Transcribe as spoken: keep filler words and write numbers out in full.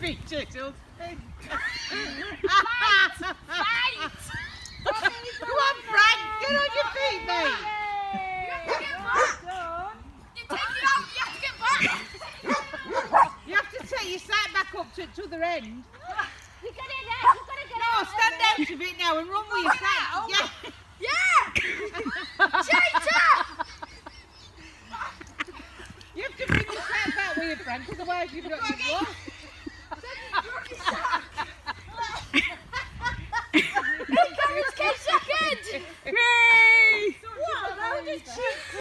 feet, Jiggles. Fight! Fight! Come on, Frank, get on your feet, mate. You have to get back. You take it out, you have to get back. You have to take your side back up to the other end. You got it there, you got to get No, out. stand out of it now and run with your side. Yeah. Yeah! Cheetah! You have to bring your side back with you, Frank, otherwise you've got to walk.